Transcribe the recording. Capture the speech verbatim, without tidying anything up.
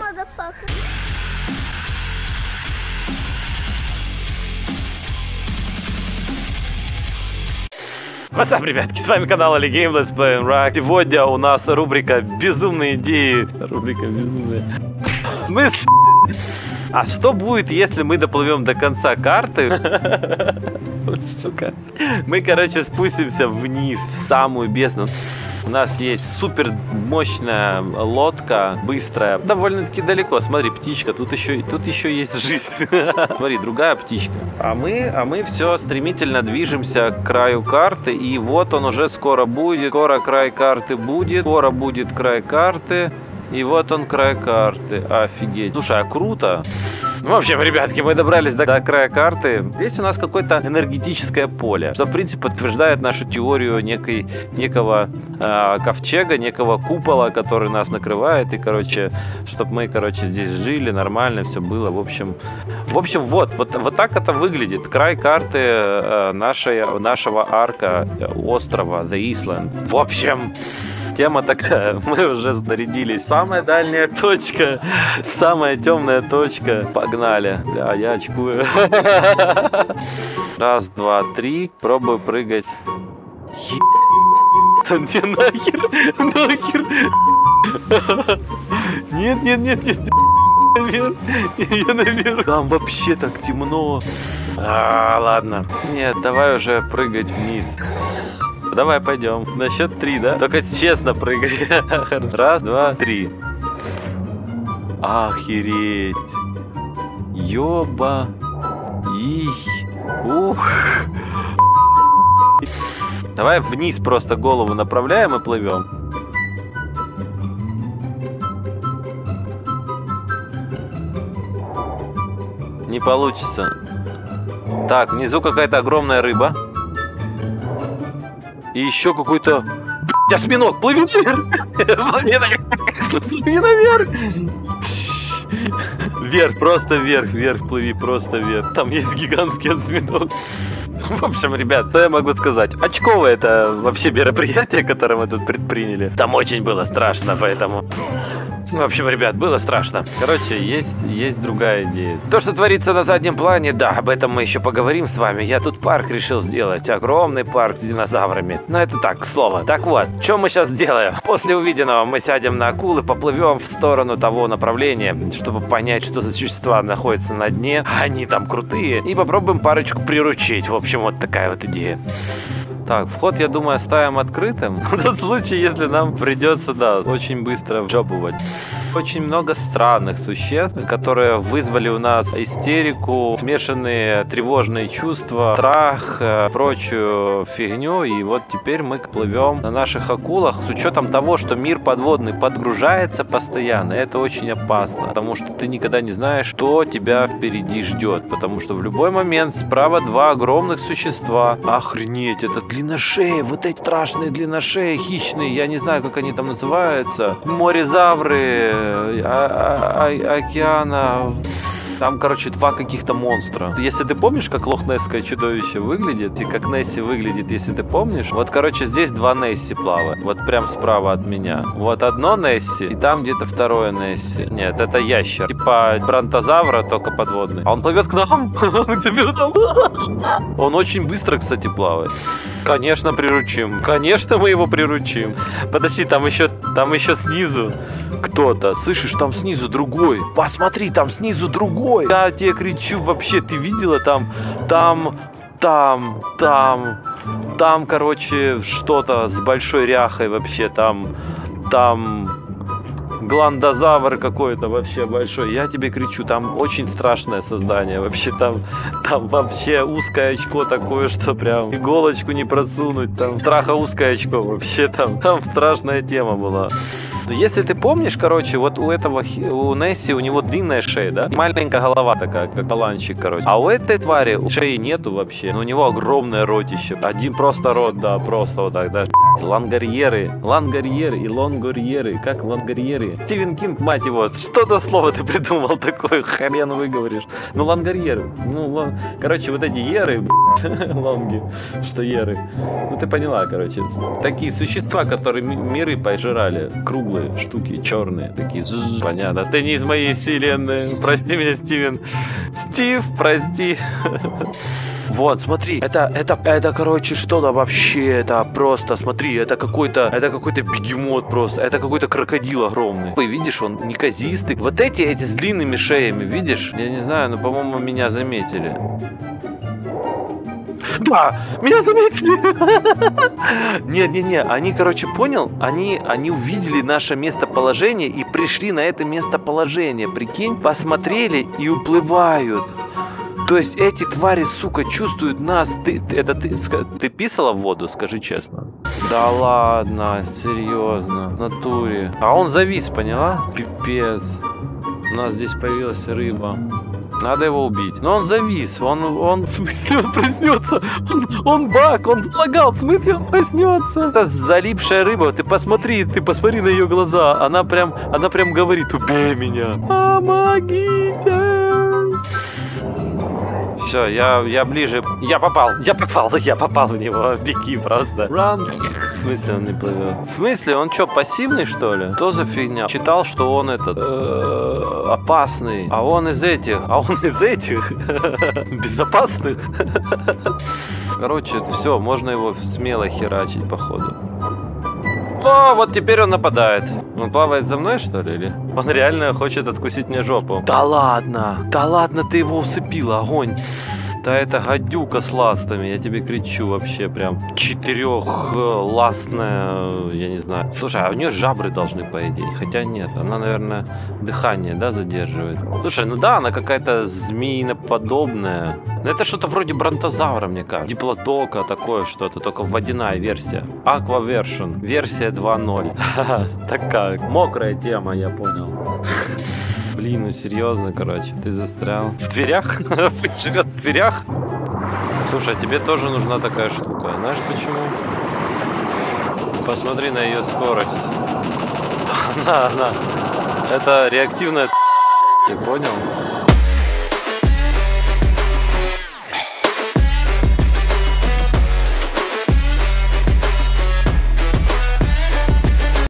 motherfucker. What's up, ребятки, с вами канал Алигейм Let's Play Rock. Сегодня у нас рубрика «Безумные идеи». Рубрика «Безумные». Мы... А что будет, если мы доплывем до конца карты? Вот, сука. Мы, короче, спустимся вниз, в самую бездну. У нас есть супер мощная лодка, быстрая, довольно-таки далеко. Смотри, птичка, тут еще, тут еще есть жизнь. Смотри, другая птичка. А мы, а мы все стремительно движемся к краю карты, и вот он уже скоро будет. Скоро край карты будет, скоро будет край карты. И вот он, край карты. Офигеть. Слушай, а круто. В общем, ребятки, мы добрались до, до края карты. Здесь у нас какое-то энергетическое поле, что, в принципе, подтверждает нашу теорию некой, некого э, ковчега, некого купола, который нас накрывает. И, короче, чтобы мы, короче, здесь жили, нормально все было. В общем, в общем вот, вот, вот так это выглядит. Край карты э, нашей, нашего арка, э, острова The Island. В общем... Тема такая, мы уже снарядились. Самая дальняя точка, самая темная точка. Погнали. Бля, я очкую. Раз, два, три. Пробую прыгать. Не, нахер, нахер. Нет, нет, нет, нет. Наверх. Я наверх. Там вообще так темно. А, ладно. Нет, давай уже прыгать вниз. Давай пойдем. На счет три, да? Только честно прыгай. Раз, два, три. Охереть. Ёба. Их. Ух. Давай вниз просто голову направляем и плывем. Не получится. Так, внизу какая-то огромная рыба. И еще какой-то... Осьминог, плыви наверх! Плыви наверх! Плыви наверх! Вверх, просто вверх, вверх, плыви, просто вверх. Там есть гигантский осьминог. В общем, ребят, что я могу сказать? Очковое это вообще мероприятие, которое мы тут предприняли. Там очень было страшно, поэтому... В общем, ребят, было страшно. Короче, есть, есть другая идея. То, что творится на заднем плане, да, об этом мы еще поговорим с вами. Я тут парк решил сделать. Огромный парк с динозаврами. Но это так, к слову. Так вот, что мы сейчас делаем? После увиденного мы сядем на акулы, поплывем в сторону того направления, чтобы понять, что за существа находятся на дне. Они там крутые. И попробуем парочку приручить. В общем, вот такая вот идея. Так, вход, я думаю, оставим открытым. В тот случай, если нам придется, да, очень быстро вжопывать. Очень много странных существ, которые вызвали у нас истерику, смешанные тревожные чувства, страх, прочую фигню. И вот теперь мы плывем на наших акулах с учетом того, что мир подводный подгружается постоянно. Это очень опасно, потому что ты никогда не знаешь, что тебя впереди ждет. Потому что в любой момент справа два огромных существа. Охренеть, это длинношеи, вот эти страшные длинношеи, хищные, я не знаю, как они там называются. Морезавры, а, а, океана. Там, короче, два каких-то монстра. Если ты помнишь, как лохнесское чудовище выглядит, и как Несси выглядит, если ты помнишь, вот, короче, здесь два Несси плавают. Вот прям справа от меня. Вот одно Несси, и там где-то второе Несси. Нет, это ящер. Типа бронтозавра, только подводный. А он плывет к нам. Он очень быстро, кстати, плавает. Конечно, приручим. Конечно, мы его приручим. Подожди, там еще, там еще снизу кто-то. Слышишь, там снизу другой. Посмотри, там снизу другой. Я тебе кричу, вообще, ты видела там, там, там, там, там, короче, что-то с большой ряхой вообще, там, там, гландозавр какой-то вообще большой. Я тебе кричу, там очень страшное создание. Вообще там, там вообще узкое очко такое, что прям иголочку не просунуть. Там страха узкое очко. Вообще там, там страшная тема была. Если ты помнишь, короче, вот у этого, у Несси, у него длинная шея, да? Маленькая голова такая, как таланчик, короче. А у этой твари шеи нету вообще. Но у него огромное ротище. Один просто рот, да, просто вот так, да. Лангарьеры, лангарьеры и лонгорьеры. Как лангарьеры? Стивен Кинг, мать его, что-то слово ты придумал такое, хрен выговоришь. Ну, лангарьеры. Ну, лон... короче, вот эти еры, лонги, что еры. Ну, ты поняла, короче. Такие существа, которые миры пожирали, круглые. белые штуки, черные, такие. Понятно, ты не из моей вселенной. Прости меня, Стивен. Стив, прости. Вот, смотри, это, это, это, короче, что-то вообще, это просто, смотри, это какой-то, это какой-то бегемот просто, это какой-то крокодил огромный. Ты видишь, он неказистый. Вот эти, эти с длинными шеями, видишь? Я не знаю, но, по-моему, меня заметили. Да, меня заметили. Не-не-не, они, короче, понял? Они, они увидели наше местоположение и пришли на это местоположение. Прикинь, посмотрели и уплывают. То есть эти твари, сука, чувствуют нас. Ты, это ты, ты писала в воду, скажи честно? Да ладно, серьезно, в натуре. А он завис, поняла? Пипец. У нас здесь появилась рыба. Надо его убить. Но он завис, он, он, в смысле он проснется? Он, он баг, он залагал, в смысле он проснется? Это залипшая рыба, ты посмотри, ты посмотри на ее глаза. Она прям, она прям говорит, убей меня. Помогите. Все, я, я ближе. Я попал, я попал, я попал в него. Беги просто. Run. В смысле он не плывет? В смысле, он что, пассивный, что ли? Что за фигня? Читал, что он этот э, опасный. А он из этих. А он из этих безопасных. Короче, все, можно его смело херачить, походу. О, вот теперь он нападает. Он плавает за мной, что ли? Или? Он реально хочет откусить мне жопу. Да ладно, да ладно, ты его усыпила, огонь. Да это гадюка с ластами, я тебе кричу вообще прям. Четырехластная, я не знаю. Слушай, а у нее жабры должны, по идее. Хотя нет, она, наверное, дыхание, да, задерживает. Слушай, ну да, она какая-то змеиноподобная. Но это что-то вроде бронтозавра, мне кажется. Диплотока, такое что-то, только водяная версия. Aqua Version, версия два ноль. Такая мокрая тема, я понял. Блин, ну серьезно, короче, ты застрял. В дверях? Пусть живет в дверях? Слушай, а тебе тоже нужна такая штука. Знаешь почему? Посмотри на ее скорость. Она, она. Это реактивная... Ты понял?